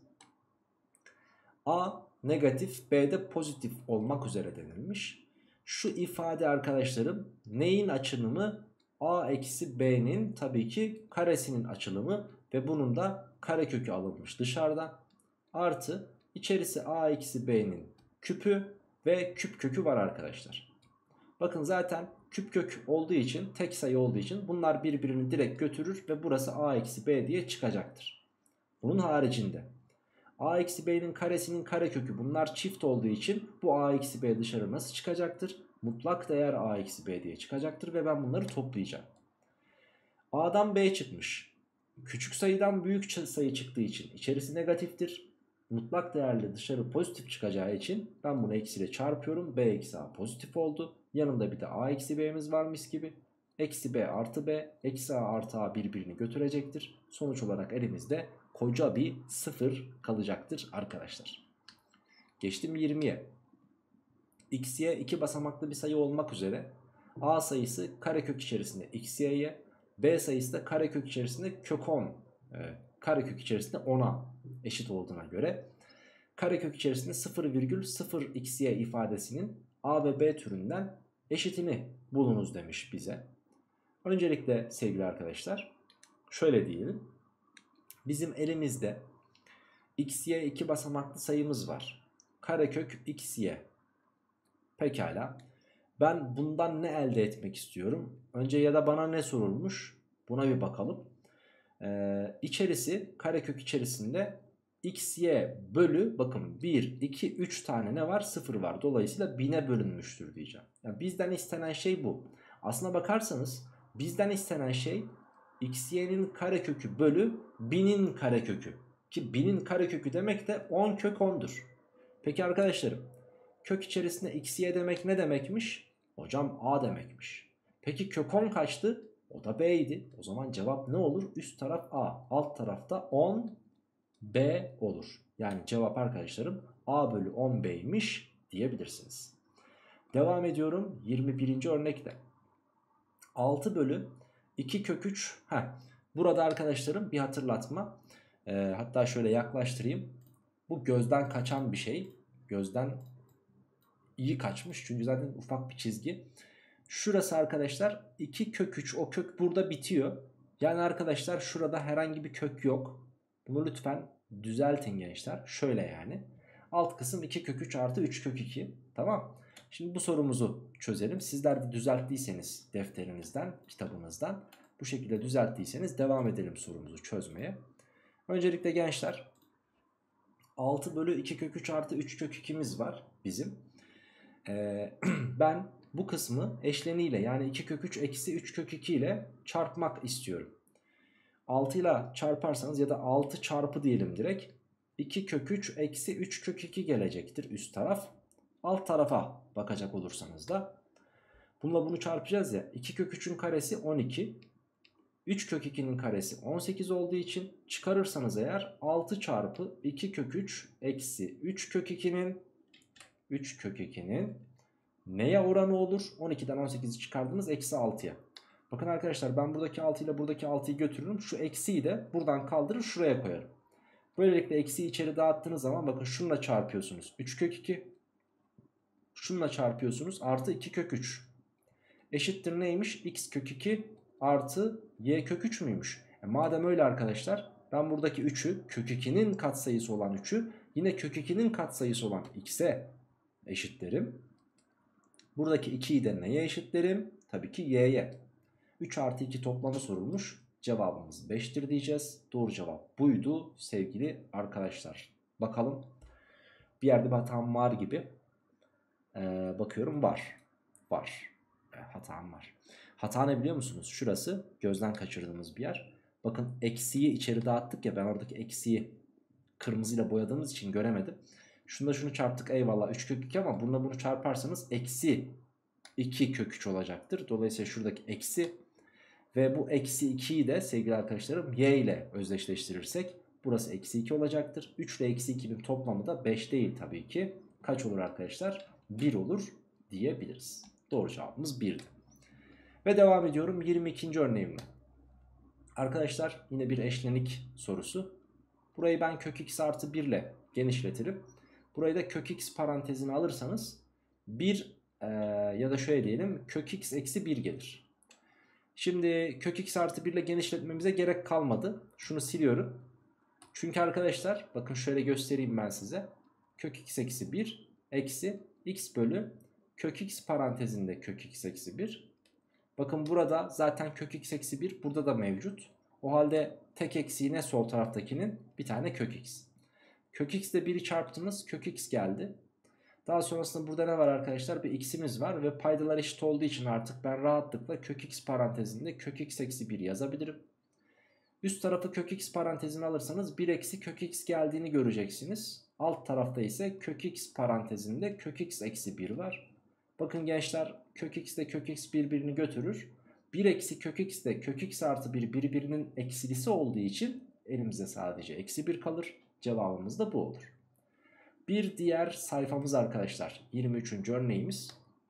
A negatif, B de pozitif olmak üzere denilmiş. Şu ifade arkadaşlarım neyin açılımı? A eksi B'nin tabii ki karesinin açılımı ve bunun da karekökü alınmış dışarıdan. Artı içerisi A eksi B'nin küpü ve küp kökü var arkadaşlar. Bakın zaten küp kök olduğu için, tek sayı olduğu için bunlar birbirini direkt götürür ve burası A eksi B diye çıkacaktır. Bunun haricinde A eksi B'nin karesinin karekökü, bunlar çift olduğu için bu A eksi B dışarı nasıl çıkacaktır? Mutlak değer A eksi B diye çıkacaktır ve ben bunları toplayacağım. A'dan B çıkmış. Küçük sayıdan büyük sayı çıktığı için içerisi negatiftir. Mutlak değerli dışarı pozitif çıkacağı için ben bunu eksiyle çarpıyorum. B eksi A pozitif oldu. Yanında bir de A eksi B'miz var mis gibi. Eksi B artı B, eksi A artı A birbirini götürecektir. Sonuç olarak elimizde koca bir sıfır kalacaktır arkadaşlar. Geçtim yirmiye. X'ye iki basamaklı bir sayı olmak üzere A sayısı karekök içerisinde xy'ye, B sayısı da karekök içerisinde kök on, e, karekök içerisinde on'a eşit olduğuna göre karekök içerisinde sıfır virgül sıfır xy ifadesinin A ve B türünden eşitini bulunuz demiş bize. Öncelikle sevgili arkadaşlar şöyle diyelim. Bizim elimizde xy iki basamaklı sayımız var. Karekök xy. Pekala. Ben bundan ne elde etmek istiyorum? Önce ya da bana ne sorulmuş? Buna bir bakalım. Ee, içerisi, karekök içerisinde xy bölü, bakın bir, iki, üç tane ne var? sıfır var. Dolayısıyla bine bölünmüştür diyeceğim. Yani bizden istenen şey bu. Aslına bakarsanız bizden istenen şey xy'nin karekökü bölü binin karekökü. Ki binin karekökü demek de on kök on'dur. Peki arkadaşlarım, kök içerisinde xy demek ne demekmiş? Hocam A demekmiş. Peki kök on kaçtı? O da B'ydi. O zaman cevap ne olur? Üst taraf A, alt tarafta on B olur. Yani cevap arkadaşlarım A bölü on B'ymiş diyebilirsiniz. Devam ediyorum yirmi birinci örnekte. altı bölü iki kök üç. Heh, burada arkadaşlarım bir hatırlatma. Ee, hatta şöyle yaklaştırayım. Bu gözden kaçan bir şey. Gözden iyi kaçmış çünkü zaten ufak bir çizgi. Şurası arkadaşlar iki kök üç, o kök burada bitiyor. Yani arkadaşlar şurada herhangi bir kök yok. Bunu lütfen düzeltin gençler. Şöyle yani. Alt kısım iki kök üç artı üç kök iki. Tamam. Şimdi bu sorumuzu çözelim. Sizler de düzelttiyseniz defterinizden, kitabınızdan bu şekilde düzelttiyseniz devam edelim sorumuzu çözmeye. Öncelikle gençler altı bölü iki kök üç artı üç kök ikimiz var bizim. Ee, ben bu kısmı eşleniyle yani iki kök üç eksi üç kök iki ile çarpmak istiyorum. altı ile çarparsanız ya da altı çarpı diyelim direkt. iki kök üç eksi üç kök iki gelecektir üst taraf. Alt tarafa bakacak olursanız da bununla bunu çarpacağız ya. iki kök üçün karesi on iki. üç kök ikinin karesi on sekiz olduğu için çıkarırsanız eğer altı çarpı iki kök üç eksi üç kök ikinin üç kök ikinin neye oranı olur? on ikiden on sekizi çıkardınız eksi altıya. Bakın arkadaşlar ben buradaki altı ile buradaki altıyı götürürüm. Şu eksiyi de buradan kaldırır şuraya koyarım. Böylelikle eksiyi içeri dağıttığınız zaman bakın şununla çarpıyorsunuz. üç kök iki. Şununla çarpıyorsunuz. Artı iki kök üç. Eşittir neymiş? X kök iki artı y kök üç müymüş? E madem öyle arkadaşlar ben buradaki üçü, kök ikinin katsayısı olan üçü yine kök ikinin katsayısı olan x'e eşitlerim. Buradaki ikiyi de neye eşitlerim? Tabii ki y'ye. üç artı iki toplamı sorulmuş. Cevabımız beştir diyeceğiz. Doğru cevap buydu sevgili arkadaşlar. Bakalım bir yerde bir hatam var gibi. Ee, bakıyorum var. Var. E, hatam var. Hata ne biliyor musunuz? Şurası gözden kaçırdığımız bir yer. Bakın eksiği içeri dağıttık ya, ben oradaki eksiği kırmızıyla boyadığımız için göremedim. Şunda şunu çarptık, eyvallah, üç kök iki, ama bununla bunu çarparsanız eksi iki kök üç olacaktır. Dolayısıyla şuradaki eksi ve bu eksi ikiyi de sevgili arkadaşlarım y ile özdeşleştirirsek burası eksi iki olacaktır. üç ile eksi ikinin toplamı da beş değil tabii ki. Kaç olur arkadaşlar? bir olur diyebiliriz. Doğru cevabımız birdi. Ve devam ediyorum yirmi ikinci örneğimle. Arkadaşlar yine bir eşlenik sorusu. Burayı ben kök x artı bir ile genişletirim. Burayı da kök x parantezine alırsanız bir e, ya da şöyle diyelim, kök x eksi bir gelir. Şimdi kök x artı bir ile genişletmemize gerek kalmadı. Şunu siliyorum. Çünkü arkadaşlar bakın şöyle göstereyim ben size. Kök x eksi bir eksi x bölü kök x parantezinde kök x eksi bir. Bakın burada zaten kök x eksi bir burada da mevcut. O halde tek eksiği ne sol taraftakinin? Bir tane kök x. Kök x ile biri çarptınız, kök x geldi. Daha sonrasında burada ne var arkadaşlar? Bir x'imiz var ve paydalar eşit olduğu için artık ben rahatlıkla kök x parantezinde kök x eksi bir yazabilirim. Üst tarafı kök x parantezine alırsanız bir eksi kök x geldiğini göreceksiniz. Alt tarafta ise kök x parantezinde kök x eksi bir var. Bakın gençler, kök x ile kök x birbirini götürür. bir eksi kök x ile kök x artı bir birbirinin eksilisi olduğu için elimizde sadece eksi bir kalır. Cevabımız da bu olur. Bir diğer sayfamız arkadaşlar yirmi üçüncü örneğimiz.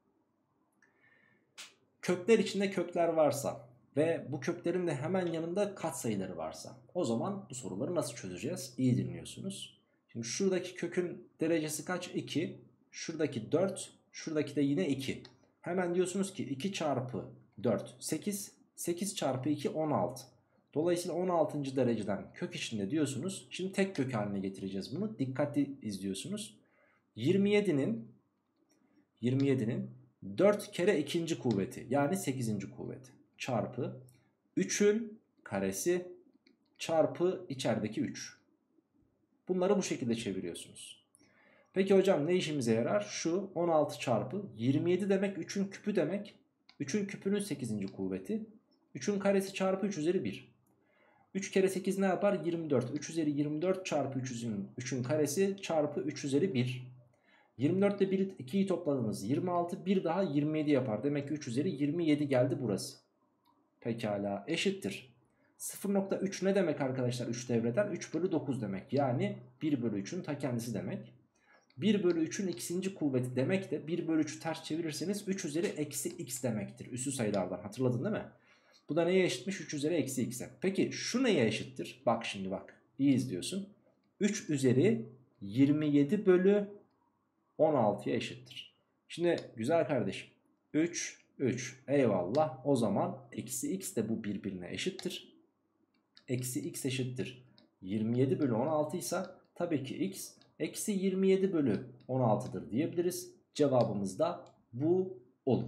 Kökler içinde kökler varsa ve bu köklerin de hemen yanında katsayıları varsa o zaman bu soruları nasıl çözeceğiz? İyi dinliyorsunuz. Şimdi şuradaki kökün derecesi kaç? iki. Şuradaki dört. Şuradaki de yine iki. Hemen diyorsunuz ki iki çarpı dört sekiz. sekiz çarpı iki on altı. Dolayısıyla on altıncı dereceden kök içinde diyorsunuz. Şimdi tek kök haline getireceğiz bunu. Dikkatli izliyorsunuz. yirmi yedinin yirmi yedinin dört kere ikinci kuvveti yani sekizinci kuvveti çarpı üçün karesi çarpı içerideki üç. Bunları bu şekilde çeviriyorsunuz. Peki hocam ne işimize yarar? Şu on altı çarpı yirmi yedi demek üçün küpü demek. üçün küpünün sekizinci kuvveti. üçün karesi çarpı üç üzeri bir. üç kere sekiz ne yapar? yirmi dört. üç üzeri yirmi dört çarpı üçün karesi çarpı üç üzeri bir. yirmi dört ile ikiyi topladınız yirmi altı, bir daha yirmi yedi yapar. Demek ki üç üzeri yirmi yedi geldi burası. Pekala, eşittir. sıfır nokta üç ne demek arkadaşlar? üç devreden üç bölü dokuz demek. Yani bir bölü üçün ta kendisi demek. bir bölü üçün ikinci kuvveti demek de bir bölü üçü ters çevirirseniz üç üzeri eksi x demektir. Üssü sayılardan hatırladın değil mi? Bu da neye eşitmiş? üç üzeri eksi x'e. Peki şu neye eşittir? Bak şimdi bak. İyi izliyorsun. üç üzeri yirmi yedi bölü on altıya eşittir. Şimdi güzel kardeşim, üç, üç, eyvallah. O zaman eksi x de bu birbirine eşittir. Eksi x eşittir yirmi yedi bölü on altı ise tabii ki x eksi yirmi yedi bölü on altıdır diyebiliriz. Cevabımız da bu olur.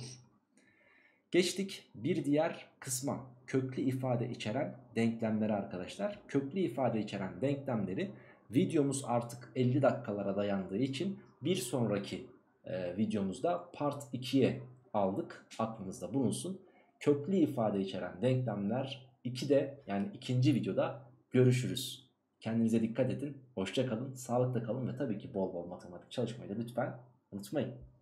Geçtik bir diğer kısma, köklü ifade içeren denklemleri arkadaşlar. Köklü ifade içeren denklemleri videomuz artık elli dakikalara dayandığı için bir sonraki e, videomuzda part ikiye aldık. Aklınızda bulunsun. Köklü ifade içeren denklemler ikide, yani ikinci videoda görüşürüz. Kendinize dikkat edin. Hoşça kalın, sağlıkla kalın ve tabii ki bol bol matematik çalışmayı da lütfen unutmayın.